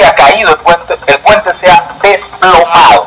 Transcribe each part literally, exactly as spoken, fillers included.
se ha caído el puente, el puente se ha desplomado.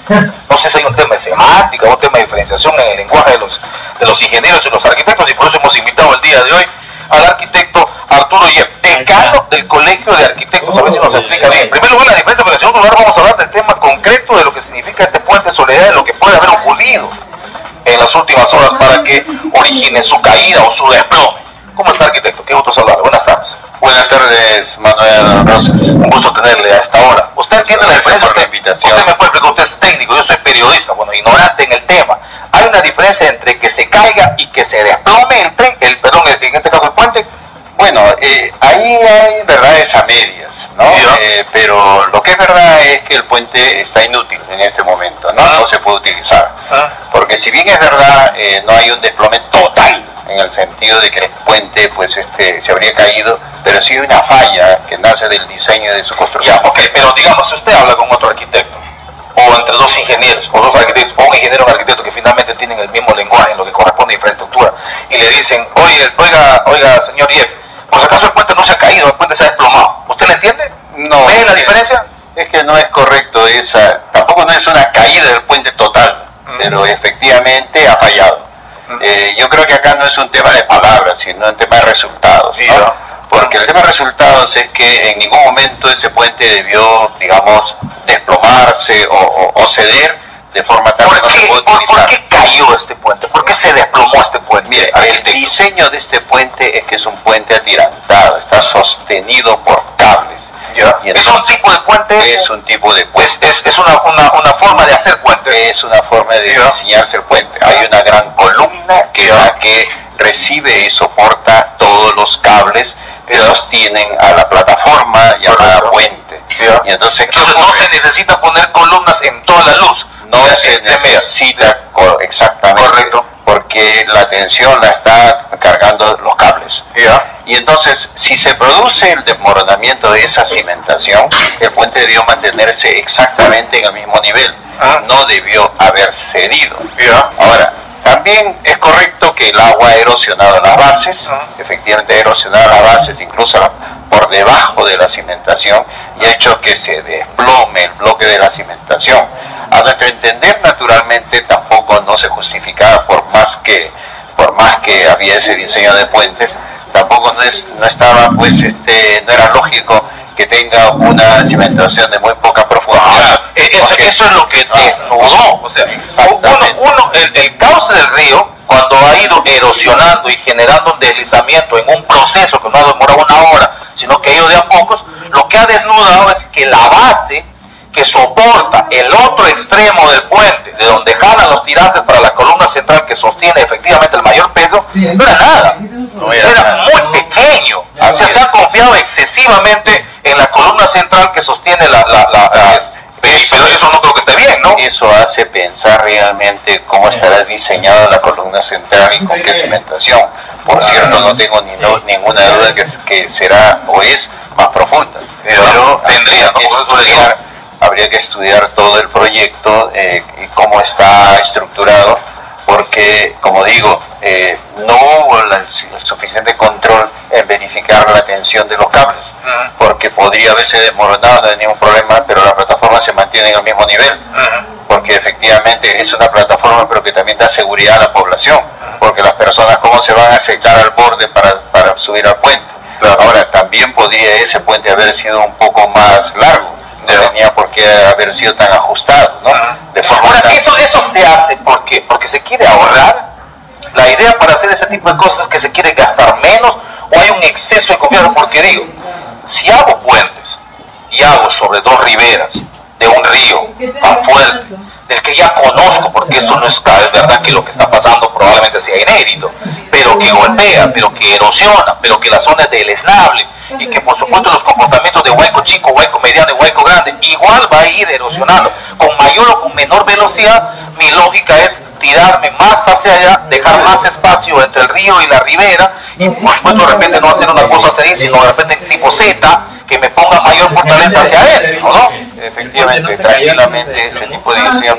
No sé si hay un tema de semántica, un tema de diferenciación en el lenguaje de los, de los ingenieros y los arquitectos, y por eso hemos invitado el día de hoy al arquitecto Arturo Yep, decano del Colegio de Arquitectos. A ver si nos explica bien. En primer lugar, la diferencia, pero en segundo lugar vamos a hablar del tema concreto de lo que significa este puente Soledad, de lo que puede haber ocurrido en las últimas horas para que origine su caída o su desplome. ¿Cómo está, arquitecto? Qué gusto saludar. Buenas tardes. Buenas tardes, Manuel Rosas. Un gusto tenerle a esta hora. ¿Usted entiende la diferencia? Por la invitación. Usted me puede explicar, usted es técnico, yo soy periodista, bueno, ignorante en el tema. ¿Hay una diferencia entre que se caiga y que se desplome el tren, el, perdón, en este caso el puente? Bueno, eh, ahí hay verdades a medias, ¿no? Eh, pero lo que es verdad es que el puente está inútil en este momento, ¿no? Ah. No se puede utilizar. Ah. Porque si bien es verdad, eh, no hay un desplome total, en el sentido de que el puente pues este se habría caído, pero sí hay una falla que nace del diseño de su construcción. Ya, ok, pero digamos, si usted habla con otro arquitecto, o entre dos ingenieros, o dos arquitectos, o un ingeniero y un arquitecto que finalmente tienen el mismo lenguaje en lo que corresponde a infraestructura, y le dicen, oye, oiga, oiga, señor Yep, por si acaso el puente no se ha caído, el puente se ha desplomado. ¿Usted le entiende? No. ¿Ve la es, diferencia? Es que no es correcto esa, tampoco no es una caída del puente total, mm. pero efectivamente ha fallado. Mm. Eh, yo creo que acá no es un tema de palabras, sino un tema de resultados, sí, ¿no? ¿no? Porque el tema de resultados es que en ningún momento ese puente debió, digamos, desplomarse o, o, o ceder de forma tal que no se puede ¿Por, utilizar. ¿Por qué cayó este puente? ¿Por qué se desplomó este puente? Mire, el diseño de este puente es que es un puente atirantado, está sostenido por cables. ¿Ya? Y ¿Es un tipo de puente? Es un tipo de puente. Es, es, es una, una, una forma de hacer puente. Es una forma de ¿Ya? diseñarse el puente. Hay una gran columna que, la que recibe y soporta todos los cables que ¿Ya? sostienen a la plataforma llamada ¿Ya? puente. ¿Ya? Y entonces, entonces no se necesita poner columnas en toda la luz. No se necesita, exactamente, correcto, porque la tensión la está cargando los cables. ¿Ya? Y entonces, si se produce el desmoronamiento de esa cimentación, el puente debió mantenerse exactamente en el mismo nivel, ¿Ah? no debió haber cedido. ¿Ya? Ahora, también es correcto que el agua ha erosionado las bases, ¿Ah? efectivamente ha erosionado las bases, incluso por debajo de la cimentación, y ha hecho que se desplome el bloque de la cimentación. A nuestro entender, naturalmente, tampoco no se justificaba, por más que por más que había ese diseño de puentes, tampoco no, es, no estaba, pues, este, no era lógico que tenga una cimentación de muy poca profundidad. Ah, eso, eso es lo que desnudó. O sea, uno, uno el, el cauce del río, cuando ha ido erosionando y generando un deslizamiento en un proceso que no ha demorado una hora, sino que ha ido de a pocos, lo que ha desnudado es que la base que soporta el otro extremo del puente, de donde jalan los tirantes para la columna central que sostiene efectivamente el mayor peso, no era nada, no era, era nada. Muy pequeño. O sea, se ha confiado excesivamente en la columna central que sostiene la... la, la, la pero eso no creo que esté bien, ¿no? Eso hace pensar realmente cómo estará diseñada la columna central y con qué cimentación. Por cierto, no tengo ni no, ninguna duda que, que será o es más profunda. Pero tendría que estudiar, habría que estudiar todo el proyecto eh, y cómo está estructurado, porque, como digo, eh, no hubo la, el suficiente control en verificar la tensión de los cables, uh-huh. porque podría haberse desmoronado, no hay ningún problema, pero la plataforma se mantiene en el mismo nivel, uh-huh. porque efectivamente es una plataforma, pero que también da seguridad a la población, uh-huh. porque las personas cómo se van a acercar al borde para, para subir al puente. Claro. Ahora, también podría ese puente haber sido un poco más largo, no yeah. tenía por qué haber sido tan ajustado, ¿no? Uh-huh. De forma Ahora, tan... eso, eso se hace porque, porque se quiere ahorrar. La idea para hacer este tipo de cosas es que se quiere gastar menos o hay un exceso de confianza, porque digo, si hago puentes y hago sobre dos riberas de un río tan fuerte, del que ya conozco, porque esto no es, es verdad que lo que está pasando probablemente sea inédito, pero que golpea, pero que erosiona, pero que la zona es deleznable, y que por supuesto los comportamientos de hueco chico, hueco mediano y hueco grande igual va a ir erosionando con mayor o con menor velocidad. Mi lógica es tirarme más hacia allá, dejar más espacio entre el río y la ribera, y por supuesto de repente no hacer una cosa así, sino de repente tipo Z, que me ponga mayor fortaleza hacia él, ¿no? Efectivamente, tranquilamente ese tipo de diseño permite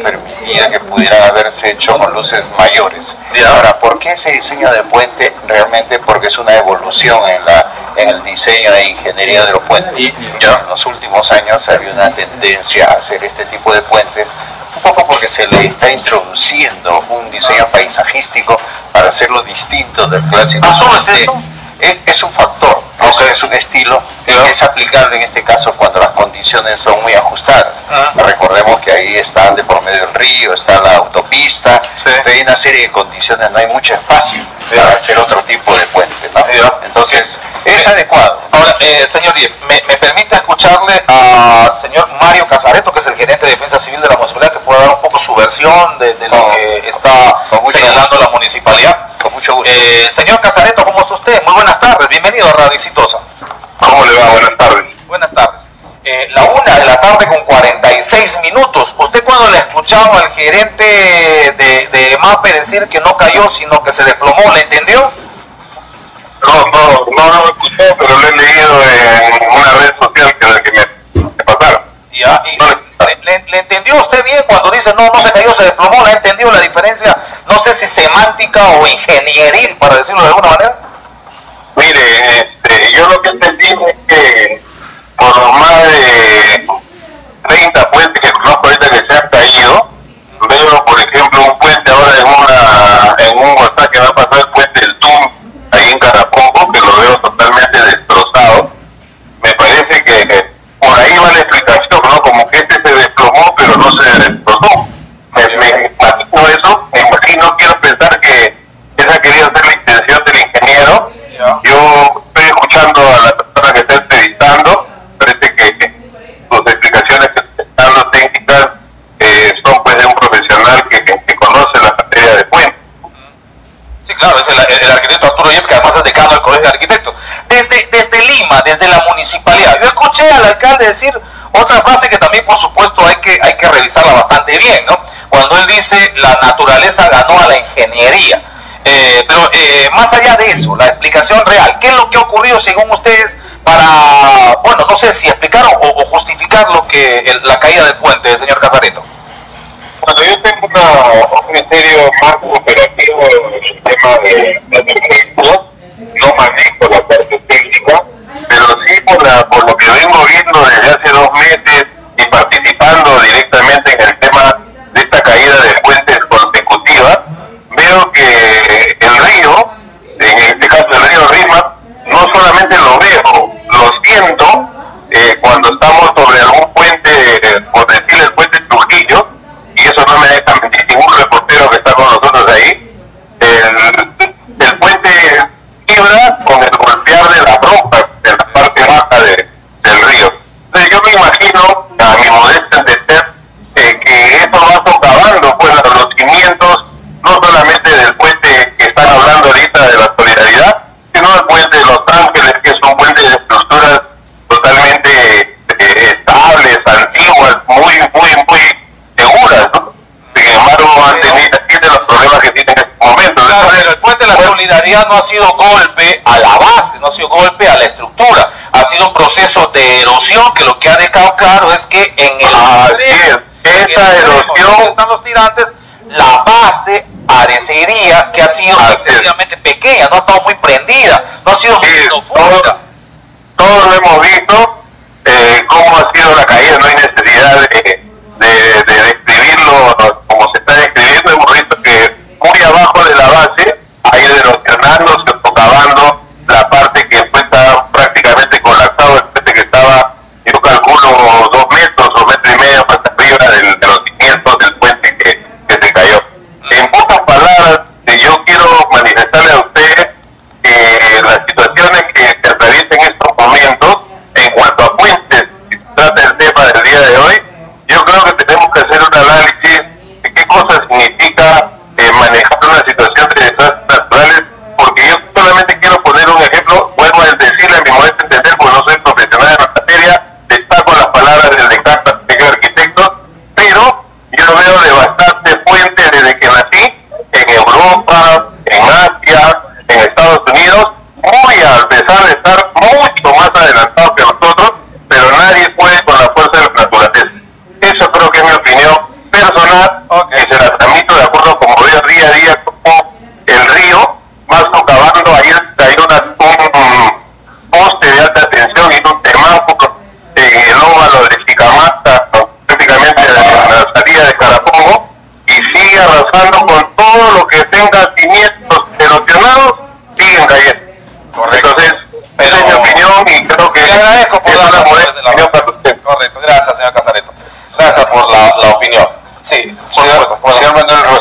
entendía que pudieran haberse hecho con luces mayores. Ahora, ¿por qué ese diseño de puente? Realmente porque es una evolución en la en el diseño de ingeniería de los puentes. Y ya en los últimos años había una tendencia a hacer este tipo de puentes, un poco porque se le está introduciendo un diseño paisajístico para hacerlo distinto del clásico. ¿Ah, solo es eso? Es, es un factor, o sea, es un estilo que es aplicable en este caso cuando las condiciones son muy ajustadas. Ah. Recordemos que ahí está de por medio del río, está la autopista, sí. Hay una serie de condiciones, no hay mucho espacio sí. para hacer otro tipo de puente, ¿no? Sí. Entonces, sí. es sí. adecuado. Ahora, eh, señor Diez, ¿me, ¿me permite escucharle al señor Mario Casareto, que es el gerente de Defensa Civil de la municipalidad, que pueda dar un poco su versión de, de lo oh. que está señalando gusto. la municipalidad? Con mucho gusto. Eh, señor Casareto, ¿cómo está usted? Muy buenas tardes, bienvenido a Radio Exitosa. ¿Cómo le va? Buenas tardes. Buenas tardes. Eh, la una de la tarde con cuarenta y seis minutos. ¿Usted cuando le escuchaba al gerente de, de MAPE decir que no cayó, sino que se desplomó, le entendió? No, no, no lo escuché, pero lo he leído en una red social que, que me, me pasaron. Ya, y no, le, le, ¿le entendió usted bien cuando dice no, no se cayó, se desplomó? ¿Le ha entendido la diferencia, no sé si semántica o ingenieril, para decirlo de alguna manera? Mire, este, yo lo que entendí es que por más de treinta puentes que conozco ahorita que se han caído, veo por ejemplo un puente ahora en una en un WhatsApp que me ha pasado el puente del T U M ahí en Carapunco, que lo veo totalmente destrozado. Me parece que, que por ahí va la explicación, ¿no? Como que este se desplomó pero no se destrozó. Me, me imagino eso, me imagino, quiero pensar que esa ha querido ser la intención del ingeniero. Yo estoy escuchando a la persona que está entrevistando, parece que sus explicaciones que están dando técnicas eh, son pues de un profesional que, que, que conoce la materia de puentes. Sí, claro, es el, el arquitecto Arturo Yep, que además es decano del Colegio de Arquitectos. Desde, desde Lima, desde la municipalidad, yo escuché al alcalde decir otra frase que también por supuesto hay que, hay que revisarla bastante bien, ¿no? Cuando él dice la naturaleza ganó a la ingeniería. Eh, pero eh, más allá de eso, la explicación real, ¿qué es lo que ha ocurrido según ustedes para, bueno, no sé si explicar o, o justificar lo que el, la caída del puente, señor Casareto? Bueno, yo tengo una, un criterio más operativo en el tema de los proyectos, no manejo la parte técnica, pero sí por, la, por lo que vengo viendo desde hace dos meses y participando directamente en el tema de esta caída de puentes consecutiva, veo que el río, en este caso el río Rima, no solamente lo veo, lo siento eh, cuando estamos sobre algún puente, eh, por decir el puente Trujillo, y eso no me deja mentir ningún reportero que está con nosotros ahí, el, el puente vibra con el golpear de la roca de la parte baja de, del río. Entonces yo me imagino, a mi modesta entender, eh, que esto va socavando pues los cimientos, no solamente del puente que están hablando ahorita de la solidaridad, sino del puente de Los Ángeles, que es un puente de estructuras totalmente eh, estables, antiguas, muy, muy, muy seguras, ¿no? Sin embargo, han tenido, tienen los problemas que tienen en este momento. Claro, pero el puente de la solidaridad no ha sido golpe a la base, no ha sido golpe a la estructura, ha sido un proceso de erosión que lo que ha dejado claro es que en el ah, extremo, sí, esa en el erosión, donde están los tirantes, la base parecería que ha sido ah, excesivamente sí. pequeña, no ha estado muy prendida, no ha sido muy sí, profunda. Todos lo hemos visto, eh, cómo ha sido la caída, no hay necesidad de, de, de describirlo como se está describiendo. Hemos visto que muy abajo de la base ha ido erosionándose, socavando la parte que fue está prácticamente colapsado, el puente que estaba, yo calculo, dos metros o metro y medio más arriba del, de los cimientos del puente que, que se cayó. En pocas palabras, yo quiero manifestarle a usted que las situaciones que se atraviesan en estos momentos, en cuanto a puentes, si se trata el tema del día de hoy, yo creo que tenemos que hacer un análisis de qué cosa significa eh, manejar una situación de desastres naturales, porque yo solamente quiero poner un ejemplo, vuelvo a decirle a mi modesto entender, porque no soy profesional en la materia, destaco las palabras del decano de arquitectos, pero yo veo de bastantes puentes desde que nací, en Europa, en Asia, en Estados Unidos, muy a pesar de estar mucho más adelantados que nosotros, pero nadie puede con la fuerza de la naturaleza.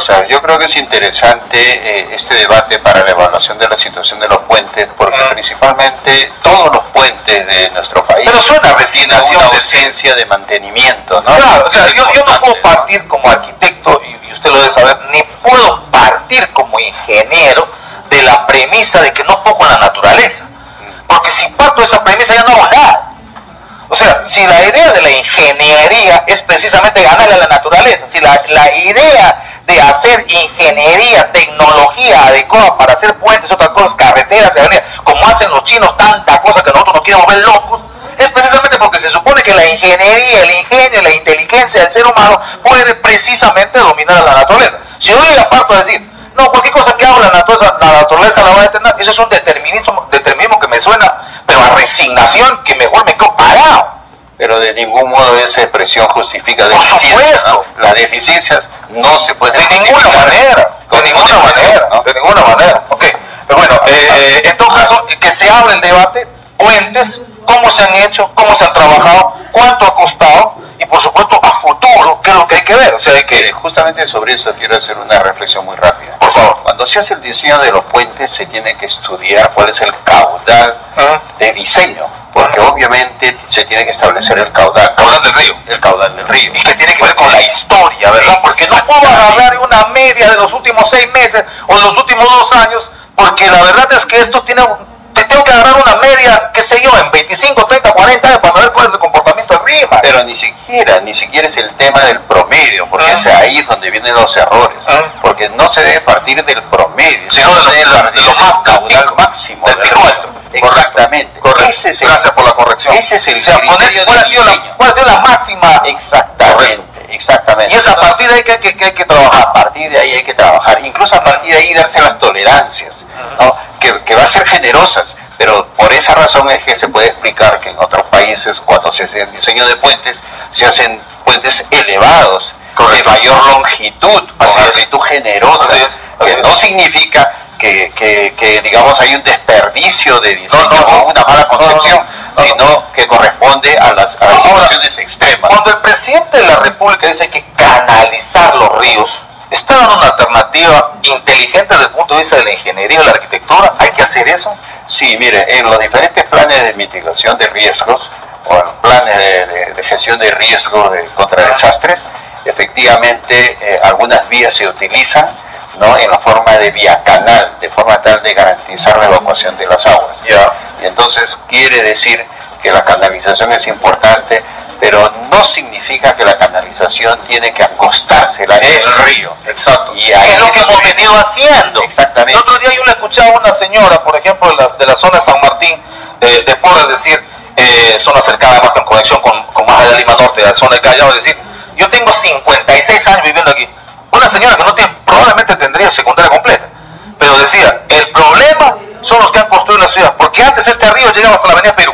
cosas. Yo creo que es interesante eh, este debate para la evaluación de la situación de los puentes, porque Mm. principalmente todos los puentes de nuestro país Pero suena tienen resignación una de- ausencia de mantenimiento, ¿no? Claro, o sea, Es yo, yo no importante, puedo ¿no? partir como arquitecto, y, y usted lo debe saber, ni puedo partir como ingeniero de la premisa de que no puedo con la naturaleza. Porque si parto de esa premisa ya no hago nada. O sea, si la idea de la ingeniería es precisamente ganarle a la naturaleza, si la, la idea de hacer ingeniería, tecnología adecuada para hacer puentes, otras cosas, carreteras, avenidas, como hacen los chinos, tanta cosa que nosotros nos queremos ver locos, es precisamente porque se supone que la ingeniería, el ingenio, la inteligencia del ser humano puede precisamente dominar a la naturaleza. Si yo ya parto a decir, no, cualquier cosa que hago la naturaleza, la naturaleza la va a detener, eso es un determinismo, determinismo que me suena, pero a resignación, que mejor me quedo parado. Pero de ningún modo esa expresión justifica Por deficiencias, supuesto. ¿no? Las deficiencias no se pueden De ninguna justificar manera, con de ninguna expresión, manera, ¿no? de ninguna manera. Ok, pero bueno, eh, en todo caso, que se abre el debate, puentes, cómo se han hecho, cómo se han trabajado, cuánto ha costado, y por supuesto a futuro, qué es lo que hay que ver. O sea, hay Que que, justamente sobre eso quiero hacer una reflexión muy rápida. por favor. Cuando se hace el diseño de los puentes se tiene que estudiar cuál es el caudal Ajá. de diseño, porque obviamente se tiene que establecer el caudal. Caudal del río. El caudal del río. Y que tiene que ver con la historia, ¿verdad? Porque no puedo agarrar una media de los últimos seis meses o de los últimos dos años, porque la verdad es que esto tiene, te tengo que agarrar una media, qué sé yo, en veinticinco, treinta, cuarenta años para saber cuál es el comportamiento del río. Pero ni siquiera, ni siquiera es el tema del promedio, porque Ah. es ahí donde vienen los errores, Ah. porque no se debe partir del promedio, Sino de lo- se debe de lo- partir de lo del más caudal pico, máximo del del pico río. alto. Exactamente. Correcto. Ese es el, Gracias por la corrección. ese es el O sea, poner criterio cuál ha de sido la, diseño. cuál ha sido la máxima. Exactamente, exactamente. Y es a Entonces, partir de ahí que hay que, que, hay que a trabajar. partir de ahí hay que trabajar, incluso a partir de ahí darse las tolerancias, ¿no? que, que va a ser generosas, pero por esa razón es que se puede explicar que en otros países cuando se hace el diseño de puentes, se hacen puentes elevados, Correcto. de mayor longitud, con Así es. amplitud generosa, Así es, que así no es. significa que, que, que, digamos hay un desperdicio de diseño No, no, no. o una mala concepción, No, no, no. sino que corresponde a las, a las Ahora, situaciones extremas. Cuando el presidente de la República dice que canalizar los ríos, está dando una alternativa inteligente desde el punto de vista de la ingeniería y la arquitectura. ¿Hay que hacer eso? Sí, mire, en los diferentes planes de mitigación de riesgos o en los planes de, de- de gestión de riesgos de- contra desastres, efectivamente eh, algunas vías se utilizan, ¿no? En la forma de vía canal, de forma tal de garantizar la evacuación de las aguas. Ya. Y entonces quiere decir que la canalización es importante, pero no significa que la canalización tiene que acostarse el área del río. Exacto. Y ahí es lo que es hemos donde- venido haciendo. Exactamente. El otro día yo le escuchaba a una señora, por ejemplo, de la, de la zona de San Martín, de, de Porres, decir, eh, zona cercana más con conexión con, con más allá de Lima Norte, de la zona de Callao, decir, yo tengo cincuenta y seis años viviendo aquí. Una señora que no tiene, probablemente tendría secundaria completa, pero decía, el problema son los que han construido la ciudad, porque antes este río llegaba hasta la avenida Perú.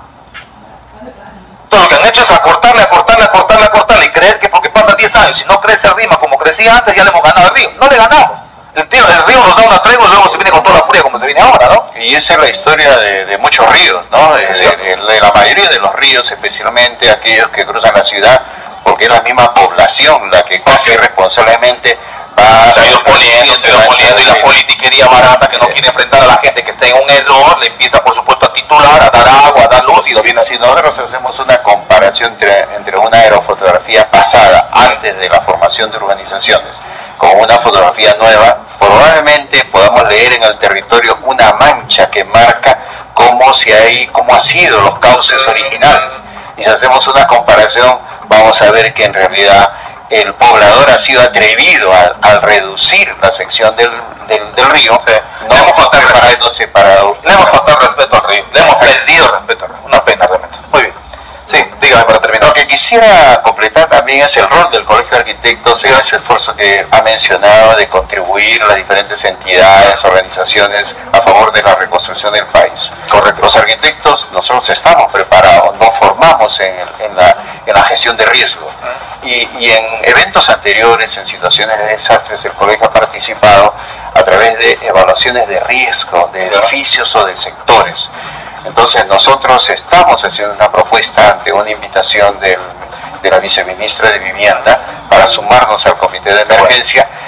Todo lo que han hecho es acortarle, acortarle, acortarle, acortarle y creer que porque pasan diez años, si no crece el río como crecía antes, ya le hemos ganado al río. No le ganamos. El, tío, el río nos da una tregua y luego se viene con toda la furia como se viene ahora, ¿no? Y esa es la historia de, de muchos ríos, ¿no? De, Sí. de- de la mayoría de los ríos, especialmente aquellos que cruzan la ciudad, porque es la misma población la que casi responsablemente va... Se ha ido poniendo, se ha ido poniendo y la politiquería barata que no Sí. quiere enfrentar a la gente que está en un error, le empieza por supuesto a titular, a dar agua, a dar luz y lo Si, viene si nosotros hacemos una comparación entre, entre una aerofotografía pasada, antes de la formación de urbanizaciones, con una fotografía nueva, probablemente podamos leer en el territorio una mancha que marca cómo, se hay, cómo han sido los cauces originales. Y si hacemos una comparación, vamos a ver que en realidad el poblador ha sido atrevido al, al reducir la sección del, del, del río, Sí. no Le hemos faltado preparándose para... Le hemos faltado respeto al río, le hemos perdido respeto al río. Una pena realmente. Muy bien. Sí, dígame para terminar. Lo que quisiera completar también es el rol del Colegio de Arquitectos en ese esfuerzo que ha mencionado de contribuir las diferentes entidades, organizaciones a favor de la reconstrucción del país. Correcto. Los arquitectos, nosotros estamos preparados, nos formamos en, el- en, la, en la gestión de riesgo. Y, y en eventos anteriores, en situaciones de desastres, el colegio ha participado a través de evaluaciones de riesgo de edificios o de sectores. Entonces nosotros estamos haciendo una propuesta ante una invitación del, de la viceministra de Vivienda para sumarnos al comité de emergencia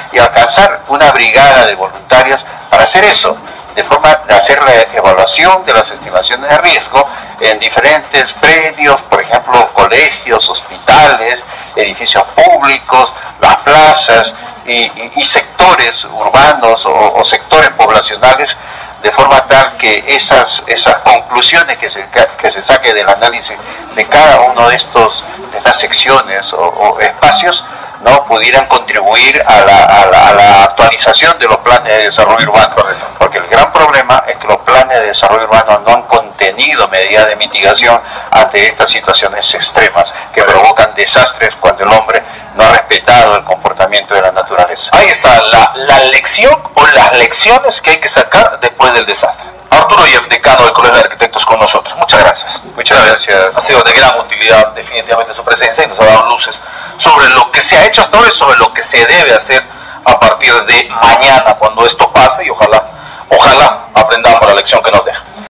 y alcanzar una brigada de voluntarios para hacer eso, de forma de hacer la evaluación de las estimaciones de riesgo en diferentes predios, por ejemplo, colegios, hospitales, edificios públicos, las plazas y, y, y sectores urbanos o, o sectores poblacionales, de forma tal que esas, esas conclusiones que se, que se saque del análisis de cada uno de estos de estas secciones o, o espacios, no pudieran contribuir a la, a, la, a la actualización de los planes de desarrollo urbano. Correcto. Porque el gran problema es que los planes de desarrollo urbano no han contenido medidas de mitigación ante estas situaciones extremas que provocan desastres cuando el hombre no ha respetado el comportamiento de la naturaleza. Ahí está la, la lección o las lecciones que hay que sacar después del desastre. Arturo Yep, decano del Colegio de Arquitectos, con nosotros. Muchas gracias. Muchas gracias. Ha sido de gran utilidad definitivamente su presencia y nos ha dado luces sobre lo que se ha hecho hasta ahora y sobre lo que se debe hacer a partir de mañana cuando esto pase, y ojalá, ojalá aprendamos la lección que nos deja.